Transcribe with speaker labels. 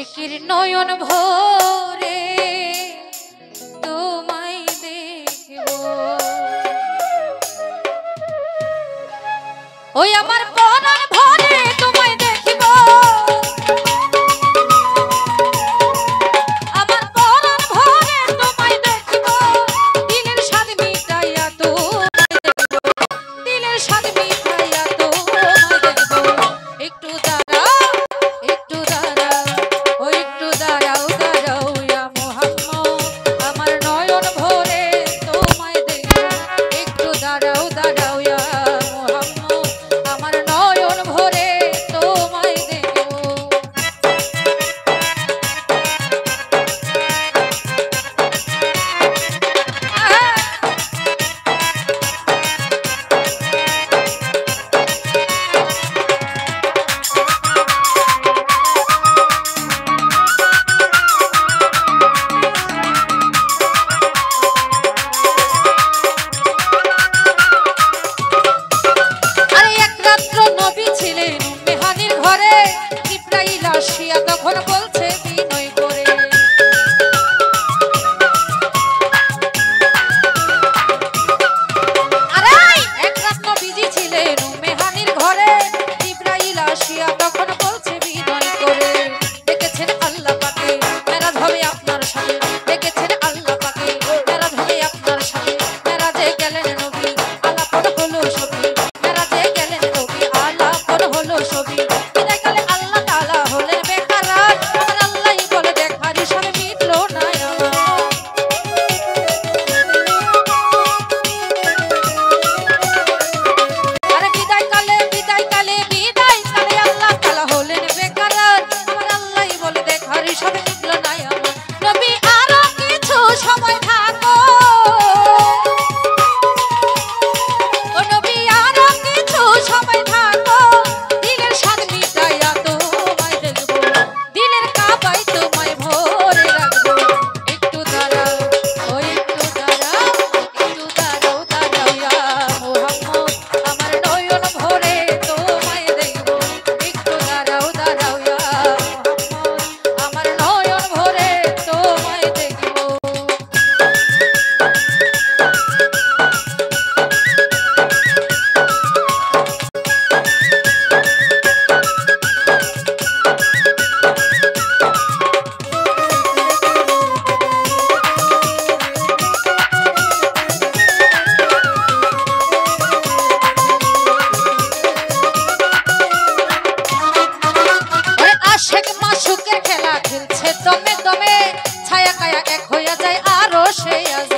Speaker 1: আশিকির নয়ন ভরে তোমায় দেখব ওই আমার পরাণ ভরে তোমায় দেখব আমার পরাণ ভরে তোমায় দেখব দিলের স্বাদ মিটাইয়া তোমায় দেখব দিলের স্বাদ মিটাইয়া তোমায় দেখব একটু দাঁড়াও একটু দাঁড়াও ও একটু দাঁড়াও দাঁড়াও ইয়া মুহাম্মদ আমার নয়ন ভরে তোমায় দেখব একটু দাঁড়াও দাঁড়াও ইয়া মুহাম্মদ আমার নয়ন ভরে তোমায় দেখব তখন বলছে বিনয় করে আরে এক রাত নবীজি ছিলেন মেহানির ঘরে জিবরাইল আসিয়া তখন বলছে বিনয় করে দেখেছেন আল্লাহ পাকে মেরাজ হবে আপনার সাথে দেখেছেন আল্লাহ পাকে মেরাজ হবে আপনার সাথে মেরাজে গেলেন নবী আলাপন হলো ছবি মেরাজে গেলেন নবী আলাপন হলো ছবি দমে দমে ছায়া কায়া এক হইয়া যায় আরো সে